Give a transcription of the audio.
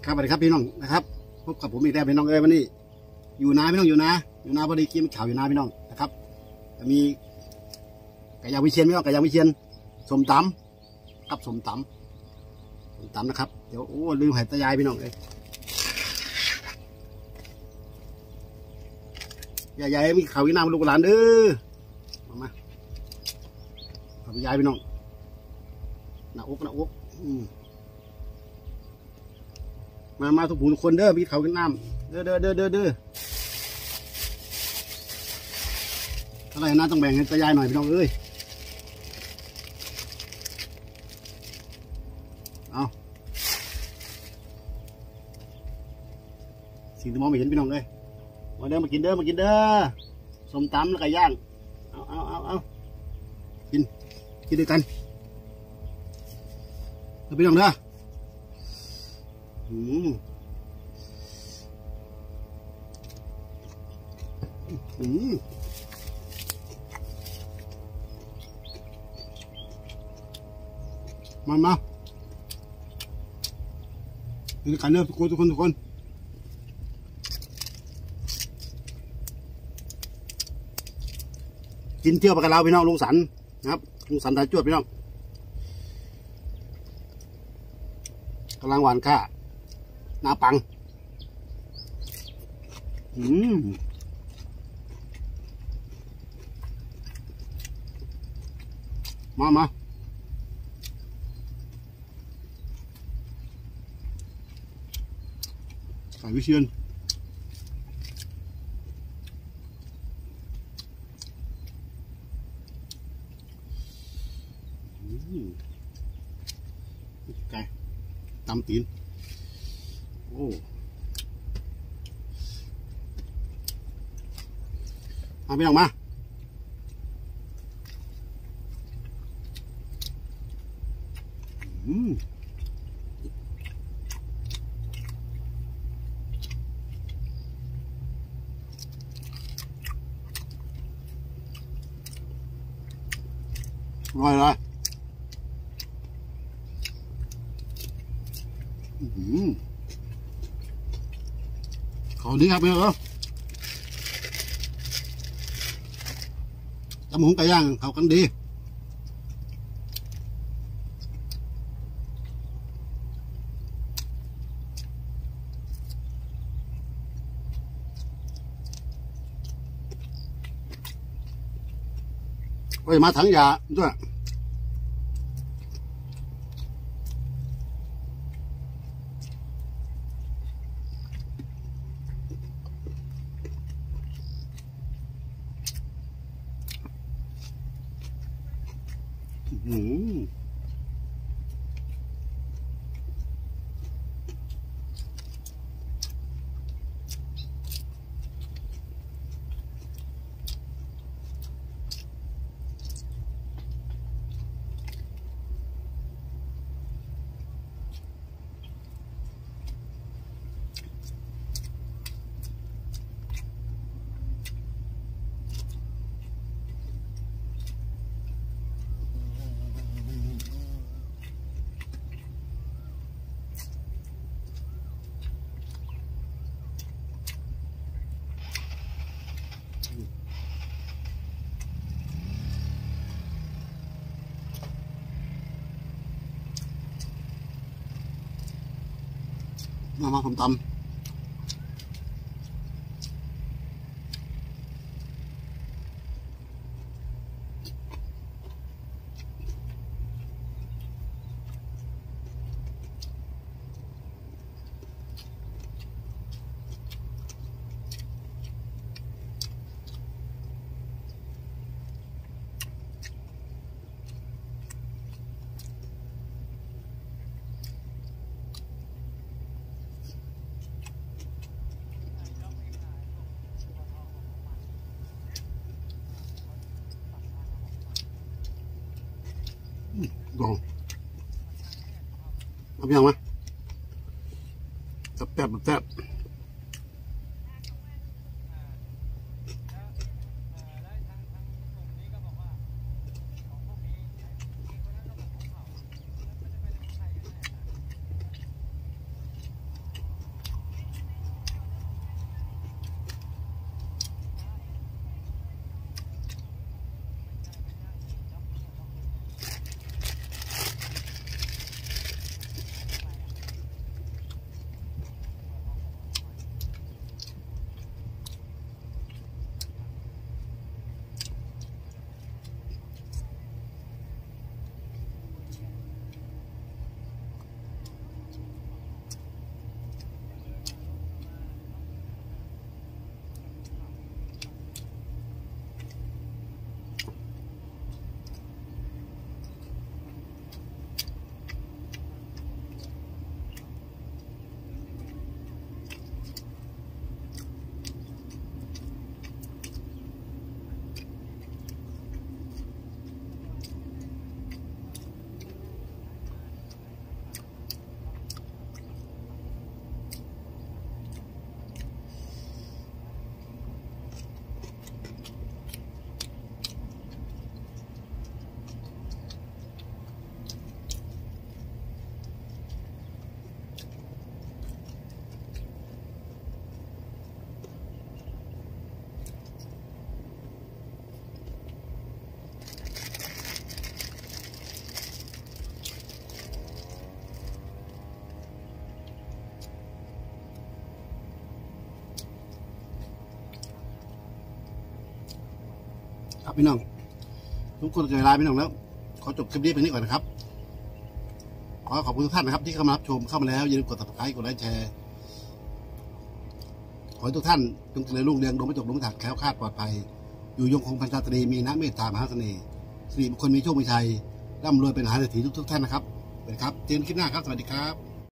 ครับสวัสดีครับพี่น้องนะครับพบกับผมอีกแล้วพี่น้องวันนี้อยู่นาพี่น้องอยู่นาพอดีกินข่าวอยู่นาพี่น้องนะครับจะมีไก่ย่างวิเชียรพี่น้องไก่ย่างวิเชียรสมตำกับสมตำนะครับเดี๋ยวโอ้ลืมให้ตายายพี่น้องเลยยายมีข่าวกินน้ำลูกหลานเด้อมาข่าวยายพี่น้องหน้าอกมาทุกผู้ทุกคนเด้อมีเขากินน้ำเด้ออะไรนะต้องแบ่งให้ตายายหน่อยพี่น้องเอ้ยเอาสิ่งที่มองไม่เห็นพี่น้องเลยมาเด้อมากินเด้อส้มตำแล้วก็ย่างเอากินด้วยกันแล้วพี่น้องเด้อมากินกันเด้อทุกคนกินเที่ยวไปกับเราพี่น้องลุงสันนะครับลุงสันตาจวดพี่น้องกำลังหวานข้าหน้าปังมาไก่วิเชียรไก่ตำตีนโอ้มาพี่น้องมาอร่อยเลยขอนี้ครับพี่น้องตำหงไก่ย่างเขากันดีโอ้ยมาถังยาด้วยมาผมตำลองเอาพี่น้องมาแซ่บครับพี่น้องทุกคนเกิดเวลาพี่น้องแล้วขอจบคลิปนี้ไปนี้ก่อนนะครับขอขอบคุณทุกท่านนะครับที่เข้ามารับชมเข้ามาแล้วอย่าลืมกด subscribe กดไลค์แชร์ขอให้ทุกท่านจงเจริญรุ่งเรืองดวงไม่ตกดวงไม่ถัดแคล้วคลาดปลอดภัยอยู่ยงคงพันธาตรีมีน้ำเมตตามหาเสน่ห์สิริบุคคลมีโชคมีชัยร่ำรวยเป็นมหาเศรษฐีทุกท่านนะครับเป็นครับเจอกันคลิปหน้าครับสวัสดีครับ